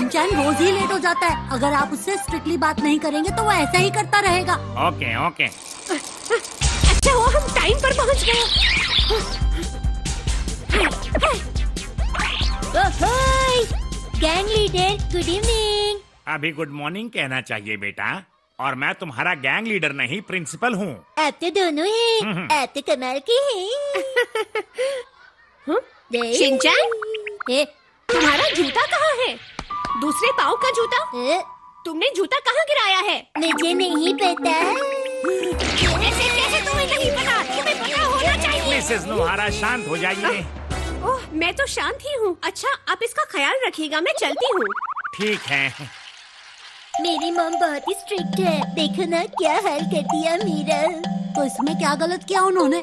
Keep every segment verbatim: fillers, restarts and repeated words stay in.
Shinchan रोज ही late हो जाता है। अगर आप उससे स्ट्रिक्टली बात नहीं करेंगे तो वो ऐसा ही करता रहेगा। Okay okay. अच्छा वो हम टाइम पर पहुंच गए। Gang leader good evening. अभी गुड मॉर्निंग कहना चाहिए बेटा, और मैं तुम्हारा गैंग लीडर नहीं प्रिंसिपल हूँ। आप तो दोनों हैं, आप तो कमाल के हैं। शिनचैन, तुम्हारा जूता कहाँ है? दूसरे पाँव का जूता? तुमने जूता कहाँ गिराया है? मुझे नहीं पता। कैसे कैसे तुम्हें नहीं पता? तुम्हें पता होना चाहिए। मिसेस नोहारा शांत हो जाइए। ओह, मैं तो शांत ही हूँ। अच्छा, आप इसका ख्याल रखिएगा, मैं चलती हूँ। ठीक है। मेरी मॉम बहुत ही स्ट्रिक्ट है, देखो ना क्या हाल कर दिया मेरा। तो इसमें क्या गलत किया उन्होंने?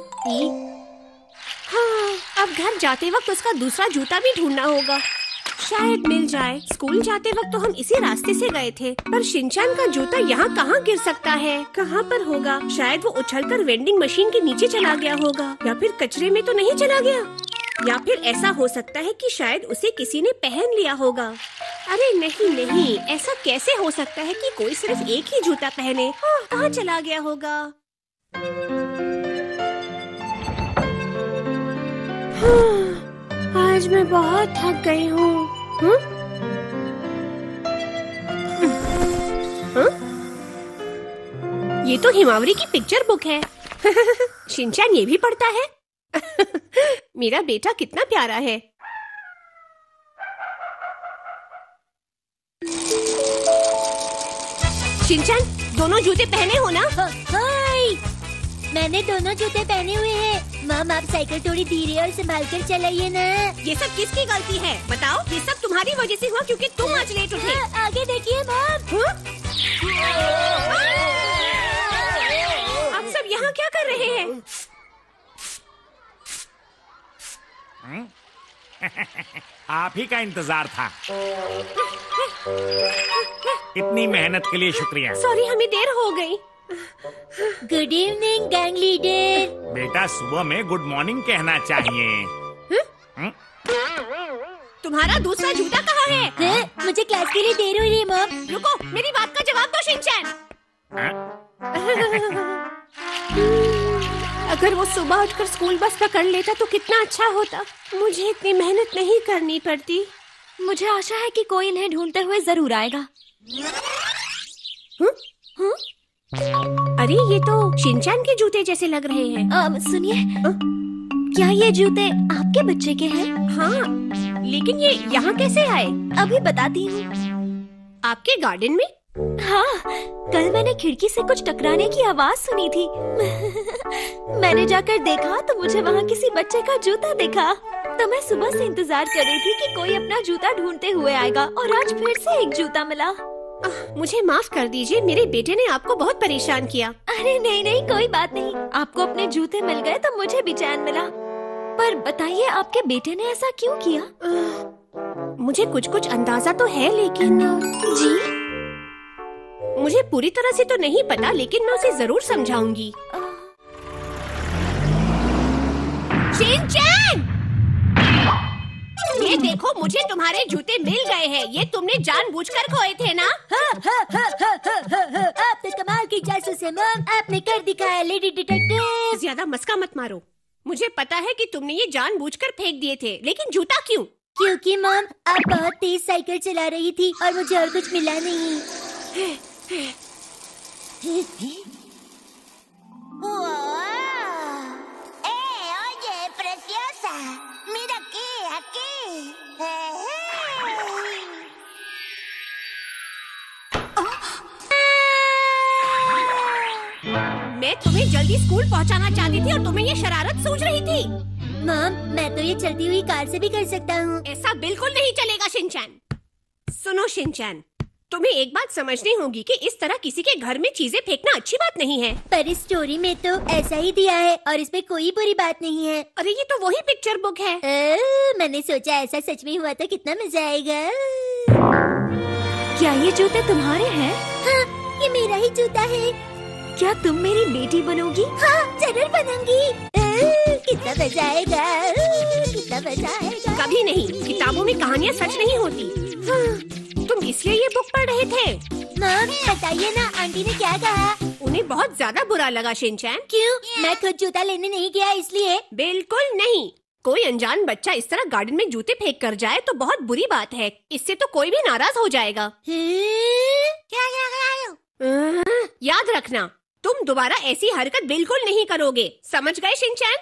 हाँ, अब घर जाते वक्त उसका दूसरा जूता भी ढूंढना होगा, शायद मिल जाए। स्कूल जाते वक्त तो हम इसी रास्ते से गए थे, पर शिनचैन का जूता यहाँ कहाँ गिर सकता है? कहाँ पर होगा? शायद वो उछलकर वेंडिंग मशीन के नीचे चला गया होगा, या फिर कचरे में तो नहीं चला गया, या फिर ऐसा हो सकता है कि शायद उसे किसी ने पहन लिया होगा। अरे नहीं नहीं, ऐसा कैसे हो सकता है कि कोई सिर्फ एक ही जूता पहने? कहाँ चला गया होगा? आज मैं बहुत थक गई हूँ। ये तो हिमावरी की पिक्चर बुक है। शिनचैन ये भी पढ़ता है। मेरा बेटा कितना प्यारा है। शिनचैन, दोनों जूते पहने हो ना? हाय, मैंने दोनों जूते पहने हुए हैं। मॉम आप साइकिल थोड़ी धीरे और संभाल कर चलाइए ना। ये सब किसकी गलती है बताओ? ये सब तुम्हारी वजह से हुआ क्योंकि तुम आज लेट उठे। आगे देखिए मॉम। आप सब यहाँ क्या कर रहे हैं? आप ही का इंतजार था। इतनी मेहनत के लिए शुक्रिया। सॉरी, हमें देर हो गई। Good evening gang leader. बेटा, सुबह में गुड मॉर्निंग कहना चाहिए। तुम्हारा दूसरा जूता कहाँ है? है? मुझे क्लास के लिए देर हो रही है मॉम। रुको, मेरी बात का जवाब दो शिनचैन। अगर वो सुबह उठकर स्कूल बस पकड़ लेता तो कितना अच्छा होता। मुझे इतनी मेहनत नहीं करनी पड़ती। मुझे आशा है कि कोई इन्हें ढूंढते हुए जरूर आएगा। हुँ? हुँ? अरे ये तो शिनचैन के जूते जैसे लग रहे हैं। सुनिए, क्या ये जूते आपके बच्चे के हैं? हाँ, लेकिन ये यहाँ कैसे आए? अभी बताती हूँ। आपके गार्डन में? हाँ, कल मैंने खिड़की से कुछ टकराने की आवाज सुनी थी। मैंने जाकर देखा तो मुझे वहाँ किसी बच्चे का जूता दिखा। तो मैं सुबह से इंतजार कर रही थी कि कोई अपना जूता ढूंढते हुए आएगा, और आज फिर से एक जूता मिला। आ, मुझे माफ कर दीजिए, मेरे बेटे ने आपको बहुत परेशान किया। अरे नहीं नहीं, कोई बात नहीं। आपको अपने जूते मिल गए तो मुझे भी चैन मिला। पर बताइए, आपके बेटे ने ऐसा क्यों किया? आ, मुझे कुछ कुछ अंदाजा तो है, लेकिन जी मुझे पूरी तरह से तो नहीं पता, लेकिन मैं उसे जरूर समझाऊंगी। शिनचैन, ये देखो, मुझे तुम्हारे जूते मिल गए हैं। ये तुमने जानबूझकर खोए थे ना? हाँ, हाँ, हाँ, हाँ, हाँ, हाँ, हाँ। आप तो कमाल की जासूस है मॉम। आपने कर दिखाया लेडी डिटेक्टिव। ज्यादा मस्का मत मारो। मुझे पता है कि तुमने ये जानबूझकर फेंक दिए थे, लेकिन जूता क्यों? क्योंकि मॉम आप बहुत तेज साइकिल चला रही थी और मुझे और कुछ मिला नहीं। Oye, preciosa, mira aquí, aquí. मैं तुम्हें जल्दी स्कूल पहुंचाना चाहती थी और तुम्हें ये शरारत सूझ रही थी। मॉम, मैं तो ये चलती हुई कार से भी कर सकता हूँ। ऐसा बिल्कुल नहीं चलेगा शिनचैन। सुनो शिनचैन, तुम्हें एक बात समझनी होगी कि इस तरह किसी के घर में चीजें फेंकना अच्छी बात नहीं है। पर इस स्टोरी में तो ऐसा ही दिया है और इसमें कोई बुरी बात नहीं है। अरे ये तो वही पिक्चर बुक है। आ, मैंने सोचा ऐसा सच में हुआ तो कितना मजा आएगा। क्या ये जूते तुम्हारे हैं? हाँ, ये मेरा ही जूता है। क्या तुम मेरी बेटी बनोगी? हाँ, जरूर बनूंगी। कितना मजा आएगा, कितना मजा आएगा। कभी नहीं, किताबों में कहानियाँ सच नहीं होती। हाँ, तुम तुम इसलिए ये बुक पढ़ रहे थे? मॉम बताइए ना, आंटी ने क्या कहा? उन्हें बहुत ज्यादा बुरा लगा शिनचैन। क्यों? मैं खुद जूता लेने नहीं गया इसलिए। बिल्कुल नहीं। कोई अनजान बच्चा इस तरह गार्डन में जूते फेंक कर जाए तो बहुत बुरी बात है। इससे तो कोई भी नाराज हो जाएगा। क्या क्या याद रखना, तुम दोबारा ऐसी हरकत बिल्कुल नहीं करोगे। समझ गए शिनचैन?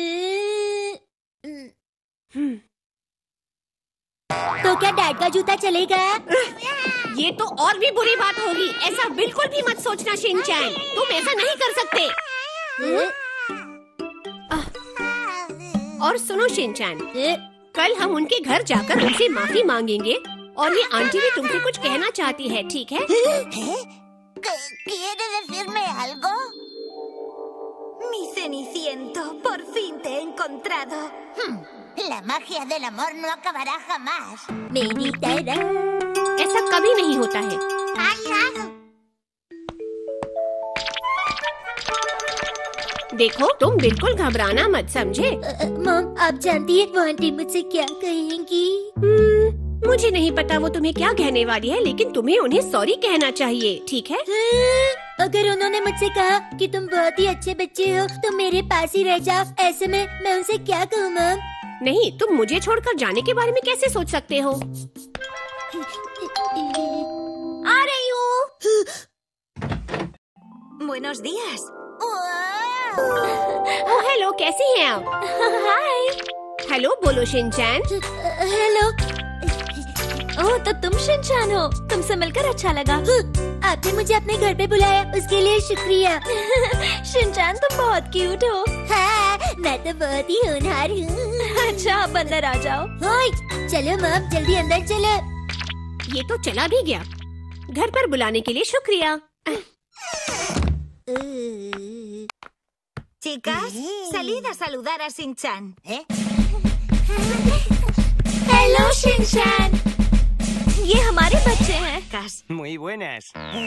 तो क्या डैड का जूता चलेगा? ये तो और भी बुरी बात होगी। ऐसा बिल्कुल भी मत सोचना शिनचैन। तुम ऐसा नहीं कर सकते। और सुनो शिनचैन, कल हम उनके घर जाकर उनसे माफी मांगेंगे और ये आंटी भी तुमसे कुछ कहना चाहती है, ठीक है? ¿Quiere decirme algo? Mi Ceniciento, por fin te he encontrado. Hmm, la magia del amor no acabará jamás. मेरी तरह। ऐसा कभी नहीं होता है। देखो, तुम बिल्कुल घबराना मत, समझे? मॉम आप जानती है वो आंटी मुझसे क्या कहेंगी? हम्म, मुझे नहीं पता वो तुम्हें क्या कहने वाली है, लेकिन तुम्हें उन्हें सॉरी कहना चाहिए, ठीक है? अगर उन्होंने मुझसे कहा कि तुम बहुत ही अच्छे बच्चे हो तो मेरे पास ही रह जाओ, ऐसे में मैं उनसे क्या कहूँ मॉम? नहीं, तुम मुझे छोड़कर जाने के बारे में कैसे सोच सकते हो? आ रही हूँ। Buenos días. ओह हेलो, कैसी हैं आप? हाय। हेलो बोलो शिनचैन। हेलो। ओह तो तुम शिनचैन हो। तुमसे मिलकर अच्छा लगा। आपने मुझे अपने घर पे बुलाया, उसके लिए शुक्रिया। शिनचैन तुम बहुत क्यूट हो। हाँ, मैं तो बहुत ही होनहार हूँ। अच्छा आप अंदर आ जाओ। ओए, चलो मॉम जल्दी अंदर चलो। ये तो चला भी गया। घर पर बुलाने के लिए शुक्रिया। Chicas, salid a saludar a Shin-chan. Hello Shinchan. ये हमारे बच्चे हैं। Muy buenas.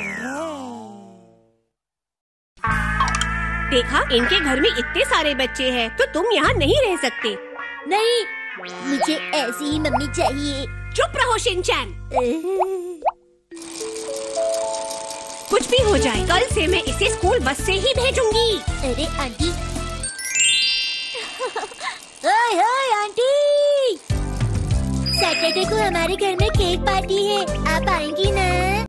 देखा, इनके घर में इतने सारे बच्चे हैं तो तुम यहाँ नहीं रह सकते। नहीं, मुझे ऐसी ही मम्मी चाहिए। चुप रहो शिनचैन। कुछ भी हो जाए, कल से मैं इसे स्कूल बस से ही भेजूंगी। अरे आंटी। ओए ओए आंटी, सैटरडे को हमारे घर में केक पार्टी है, आप आएंगी ना?